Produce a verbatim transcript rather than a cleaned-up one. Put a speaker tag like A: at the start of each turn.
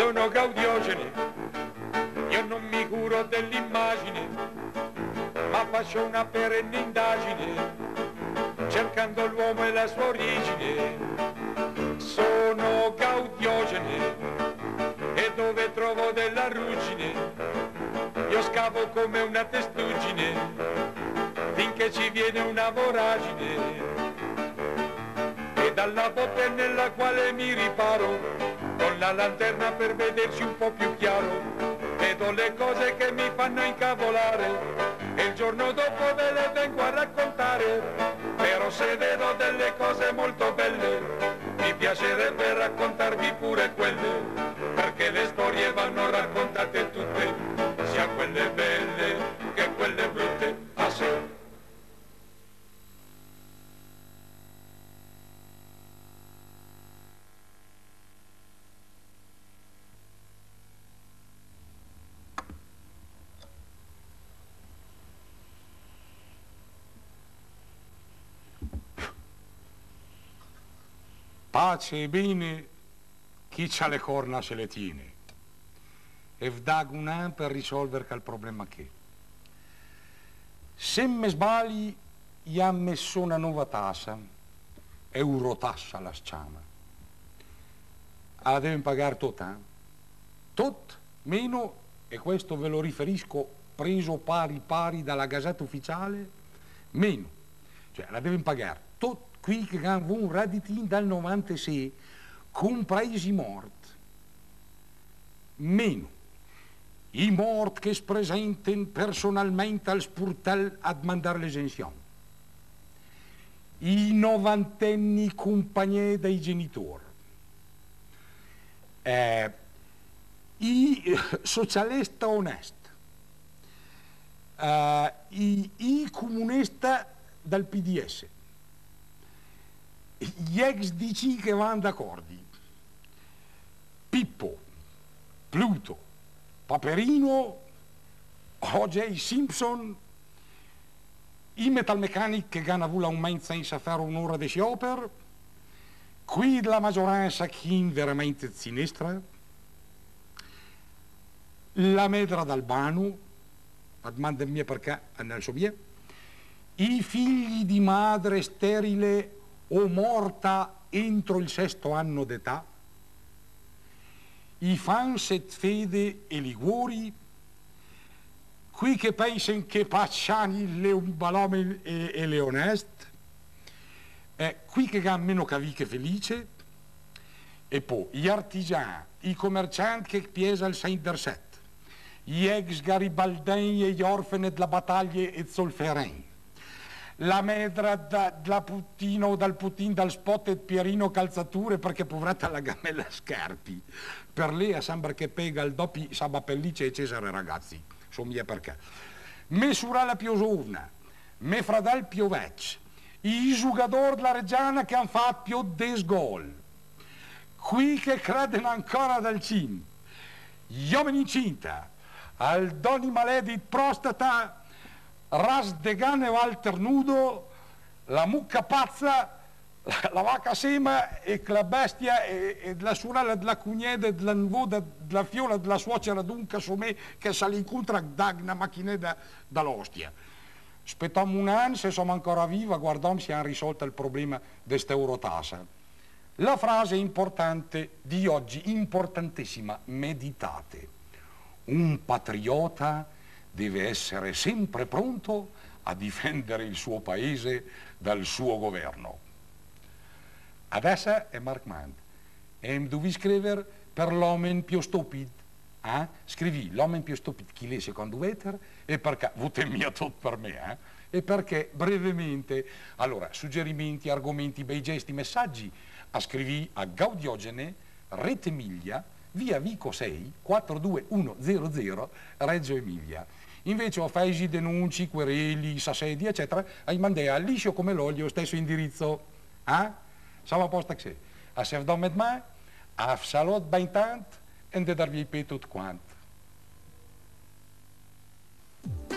A: sono Gaudiogene, io non mi curo dell'immagine, ma faccio una perenne indagine, cercando l'uomo e la sua origine. Sono Gaudiogene, e dove trovo della ruggine, io scavo come una testuggine, finché ci viene una voragine. E dalla botte nella quale mi riparo, con la lanterna per vederci un po' più chiaro, vedo le cose che mi fanno incavolare, e il giorno dopo ve le vengo a raccontare. Però se vedo delle cose molto belle, mi piacerebbe raccontarvi pure quelle, perché le storie vanno raccontate tutte, sia quelle belle che quelle brutte. A sé.
B: Pace e bene, chi c'ha le corna se le tiene. E v'dag un an per risolvere quel problema che. Se me sbagli, gli ha messo una nuova tassa, eurotassa la sciama. La devono pagare tutta, eh? Tot, meno, e questo ve lo riferisco preso pari pari dalla Gazzetta Ufficiale, meno. Cioè, la devono pagare tot qui che hanno un raditin dal novantasei, compresi i morti, meno i morti che si presentano personalmente al sportello a mandare l'esenzione, i novantenni compagni dei genitori, eh, i socialista onesti, eh, i, i comunista del P D S, gli ex D C che vanno d'accordo, Pippo, Pluto, Paperino, O J Simpson, i metalmeccanici che hanno avuto l'aumento senza fare un'ora di sciopero, qui la maggioranza chi veramente sinistra, la Medra d'Albano, la domanda mia perché nel suo via, i figli di madre sterile o morta entro il sesto anno d'età, i fans et fede e liguori, qui che pensano che Pacciani le un balome e, e le onest, eh, qui che hanno meno cavi che felice, e poi gli artigiani, i commercianti che piesa il Saint-Derset, gli ex garibaldini e gli orfani della battaglia e Zolferin, la Medra da, della Puttino o dal Putin, dal Spot e Pierino calzature perché povretta la gamella scarpi. Per lei sembra che pega il doppi Saba Pellice e Cesare ragazzi. Somiglia perché. Me sorella più giovane, me fradel più vecchio, i giocatori della Reggiana che hanno fatto più di gol, qui che credono ancora dal cin, gli uomini incinta, al doni maledi prostata, ras de cane Walter nudo, la mucca pazza, la, la vacca sema e la bestia e, e la sorella della cugneda, della nuvoda, della fiola, della suocera dunque somè che se l'incontra da una macchinetta dall'ostia. Aspettiamo un anno, se siamo ancora viva, guardiamo se hanno risolto il problema di questa eurotassa. La frase importante di oggi, importantissima, meditate. Un patriota deve essere sempre pronto a difendere il suo paese dal suo governo. Adesso è Mark Mann e mi devi scrivere per l'uomo più stupido. Eh? Scrivi l'uomo più stupido chi lei secondo Vetter e perché vote mia tutto per me. Eh? E perché brevemente, allora, suggerimenti, argomenti, bei gesti, messaggi, a scrivi a Gaudiogene, Rete Emilia, via Vico sei, quattro due uno zero zero, Reggio Emilia. Invece ho fai denunci, quereli, sassedi, eccetera, ai mandei a liscio come l'olio, stesso indirizzo. Eh? Siamo a posto che a se vdom met me, a salot ben tant, e de darvi pe tutto quanto.